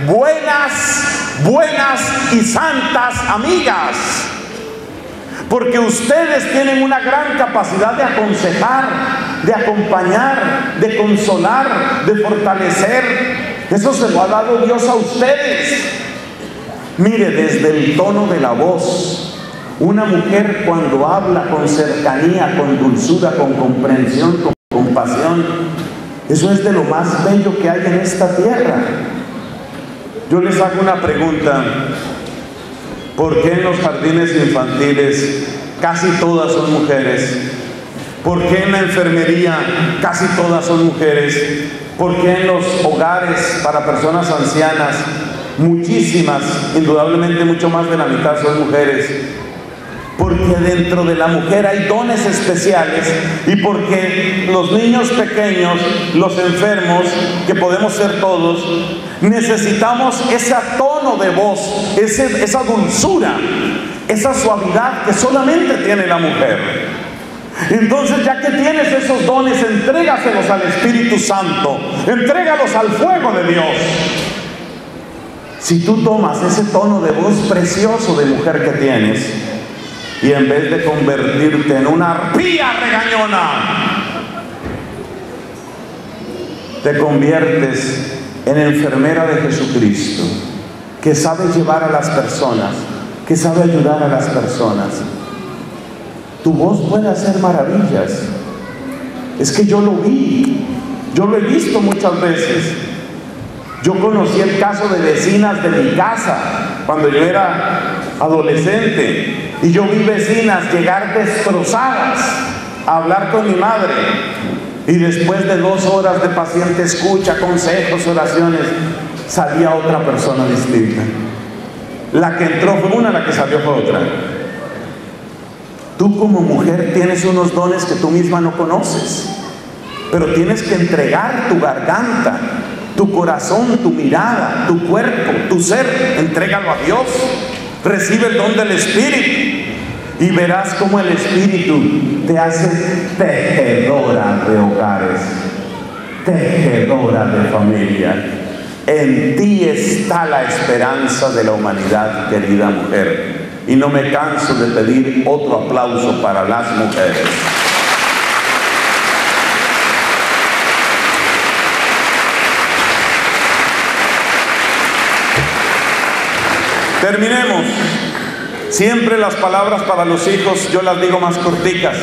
buenas y santas amigas. Porque ustedes tienen una gran capacidad de aconsejar, de acompañar, de consolar, de fortalecer. Eso se lo ha dado Dios a ustedes. Mire, desde el tono de la voz, una mujer cuando habla con cercanía, con dulzura, con comprensión, con compasión, eso es de lo más bello que hay en esta tierra. Yo les hago una pregunta: ¿por qué en los jardines infantiles casi todas son mujeres? ¿Por qué en la enfermería casi todas son mujeres? ¿Por qué en los hogares para personas ancianas muchísimas, indudablemente mucho más de la mitad son mujeres? Porque dentro de la mujer hay dones especiales, y porque los niños pequeños, los enfermos, que podemos ser todos, necesitamos ese tono de voz, esa dulzura, esa suavidad que solamente tiene la mujer. Entonces, ya que tienes esos dones, entrégaselos al Espíritu Santo, entrégalos al fuego de Dios. Si tú tomas ese tono de voz precioso de mujer que tienes, y en vez de convertirte en una arpía regañona, te conviertes en enfermera de Jesucristo, que sabe llevar a las personas que sabe ayudar a las personas. Tu voz puede hacer maravillas. Es que yo lo vi, yo lo he visto muchas veces. Yo conocí el caso de vecinas de mi casa cuando yo era adolescente, y yo vi vecinas llegar destrozadas a hablar con mi madre, y después de 2 horas de paciente escucha, consejos, oraciones, salía otra persona distinta. La que entró fue una, la que salió fue otra. Tú como mujer tienes unos dones que tú misma no conoces, pero tienes que entregar tu garganta, tu corazón, tu mirada, tu cuerpo, tu ser, entrégalo a Dios. Recibe el don del Espíritu y verás cómo el Espíritu te hace tejedora de hogares, tejedora de familia. En ti está la esperanza de la humanidad, querida mujer. Y no me canso de pedir otro aplauso para las mujeres. Terminemos. Siempre las palabras para los hijos yo las digo más corticas.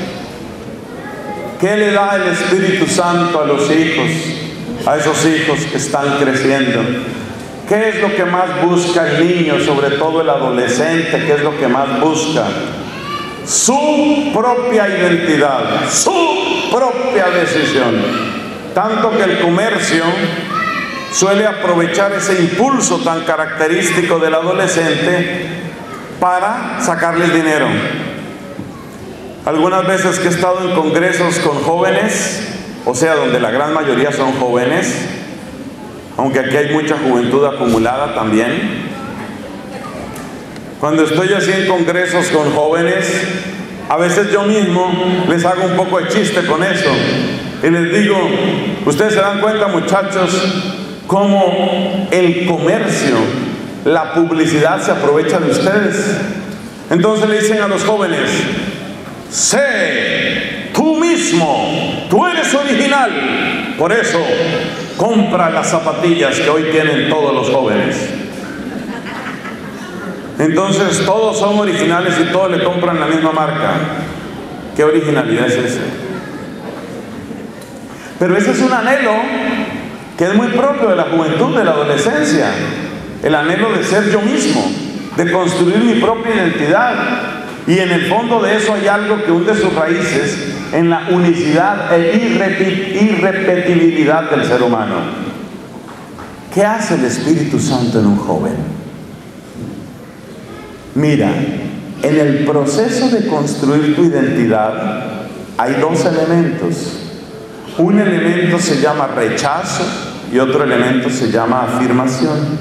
¿Qué le da el Espíritu Santo a los hijos? A esos hijos que están creciendo. ¿Qué es lo que más busca el niño, sobre todo el adolescente? ¿Qué es lo que más busca? Su propia identidad, su propia decisión. Tanto que el comercio suele aprovechar ese impulso tan característico del adolescente para sacarles dinero. Algunas veces que he estado en congresos con jóvenes, o sea, donde la gran mayoría son jóvenes, aunque aquí hay mucha juventud acumulada también. Cuando estoy así en congresos con jóvenes, a veces yo mismo les hago un poco de chiste con eso y les digo: ustedes se dan cuenta, muchachos, cómo el comercio, la publicidad se aprovecha de ustedes. Entonces le dicen a los jóvenes: sé tú mismo, tú eres original, por eso compra las zapatillas que hoy tienen todos los jóvenes. Entonces todos son originales y todos le compran la misma marca. ¿Qué originalidad es esa? Pero ese es un anhelo que es muy propio de la juventud, de la adolescencia. El anhelo de ser yo mismo, de construir mi propia identidad. Y en el fondo de eso hay algo que hunde sus raíces en la unicidad e irrepetibilidad del ser humano. ¿Qué hace el Espíritu Santo en un joven? Mira, en el proceso de construir tu identidad hay 2 elementos. Un elemento se llama rechazo y otro elemento se llama afirmación.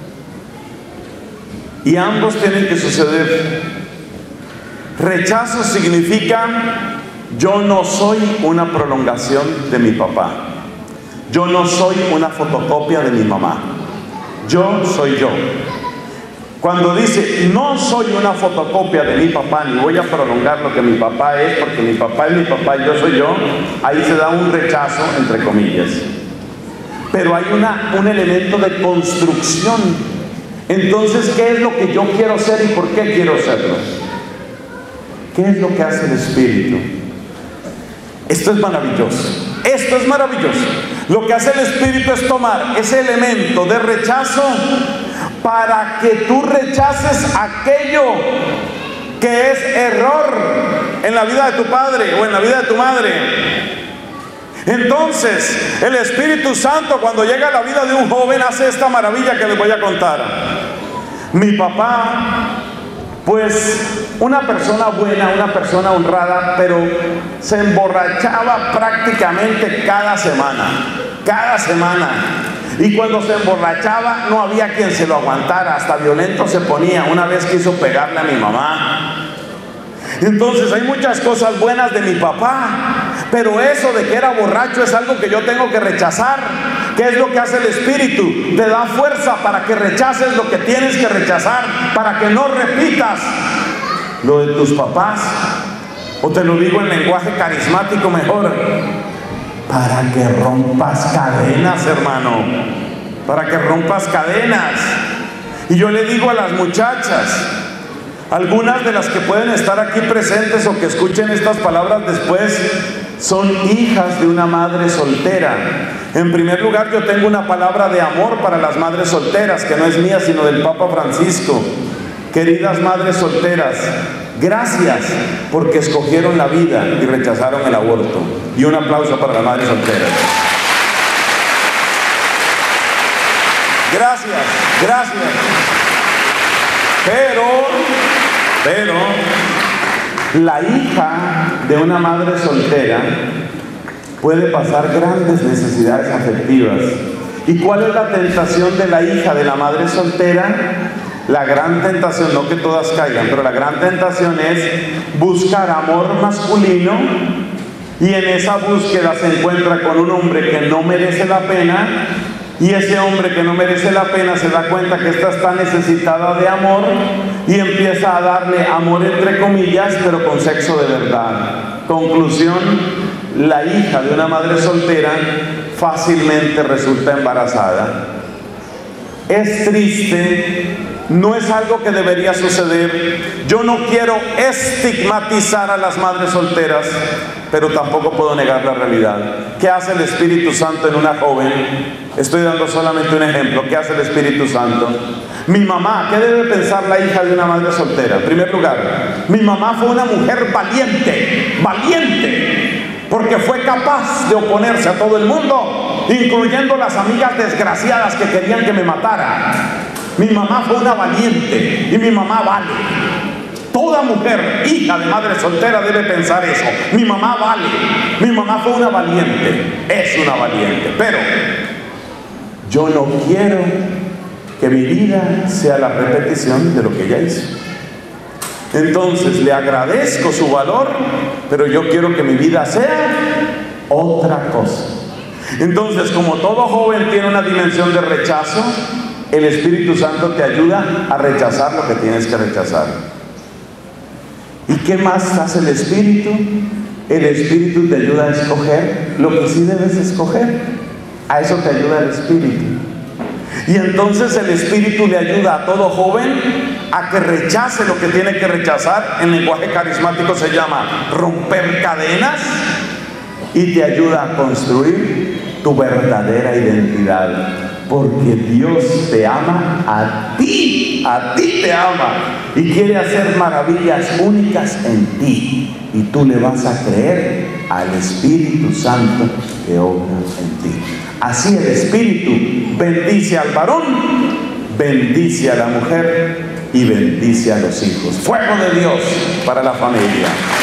Y ambos tienen que suceder. Rechazo significa: yo no soy una prolongación de mi papá. Yo no soy una fotocopia de mi mamá. Yo soy yo. Cuando dice no soy una fotocopia de mi papá, ni voy a prolongar lo que mi papá es, porque mi papá es mi papá y yo soy yo, ahí se da un rechazo, entre comillas. Pero hay un elemento de construcción. Entonces, ¿qué es lo que yo quiero ser y por qué quiero serlo? ¿Qué es lo que hace el Espíritu? Esto es maravilloso. Esto es maravilloso. Lo que hace el Espíritu es tomar ese elemento de rechazo para que tú rechaces aquello que es error en la vida de tu padre o en la vida de tu madre. Entonces, el Espíritu Santo, cuando llega a la vida de un joven, hace esta maravilla que les voy a contar. Mi papá, pues una persona buena, una persona honrada, pero se emborrachaba prácticamente cada semana. Y cuando se emborrachaba no había quien se lo aguantara, hasta violento se ponía. Una vez quiso pegarle a mi mamá. Entonces hay muchas cosas buenas de mi papá, pero eso de que era borracho es algo que yo tengo que rechazar. ¿Qué es lo que hace el Espíritu? Te da fuerza para que rechaces lo que tienes que rechazar, para que no repitas lo de tus papás. O te lo digo en lenguaje carismático mejor: para que rompas cadenas, hermano, para que rompas cadenas. Y yo le digo a las muchachas: Algunas de las que pueden estar aquí presentes o que escuchen estas palabras después son hijas de una madre soltera. En primer lugar, yo tengo una palabra de amor para las madres solteras, que no es mía, sino del Papa Francisco. Queridas madres solteras, gracias porque escogieron la vida y rechazaron el aborto. Y un aplauso para las madres solteras. Gracias, gracias. Pero la hija de una madre soltera puede pasar grandes necesidades afectivas. ¿Y cuál es la tentación de la hija de la madre soltera? La gran tentación, no que todas caigan, pero la gran tentación es buscar amor masculino, y en esa búsqueda se encuentra con un hombre que no merece la pena, y ese hombre que no merece la pena se da cuenta que esta está necesitada de amor y empieza a darle amor entre comillas, pero con sexo de verdad. Conclusión: la hija de una madre soltera fácilmente resulta embarazada. Es triste, no es algo que debería suceder. Yo no quiero estigmatizar a las madres solteras, pero tampoco puedo negar la realidad. ¿Qué hace el Espíritu Santo en una joven? Estoy dando solamente un ejemplo. ¿Qué hace el Espíritu Santo? Mi mamá, ¿qué debe pensar la hija de una madre soltera? En primer lugar, mi mamá fue una mujer valiente, porque fue capaz de oponerse a todo el mundo, incluyendo las amigas desgraciadas que querían que me matara. Mi mamá fue una valiente y mi mamá vale. Toda mujer, hija de madre soltera, debe pensar eso. Mi mamá vale. Mi mamá fue una valiente, es una valiente. Pero yo no quiero que mi vida sea la repetición de lo que ella hizo. Entonces le agradezco su valor, pero yo quiero que mi vida sea otra cosa. Entonces, como todo joven tiene una dimensión de rechazo, el Espíritu Santo te ayuda a rechazar lo que tienes que rechazar. ¿Y qué más hace el Espíritu? El Espíritu te ayuda a escoger lo que sí debes escoger. A eso te ayuda el Espíritu. Y entonces el Espíritu le ayuda a todo joven a que rechace lo que tiene que rechazar. En lenguaje carismático se llama romper cadenas, y te ayuda a construir tu verdadera identidad. Porque Dios te ama a ti te ama, y quiere hacer maravillas únicas en ti, y tú le vas a creer al Espíritu Santo que obra en ti. Así el Espíritu bendice al varón, bendice a la mujer y bendice a los hijos. Fuego de Dios para la familia.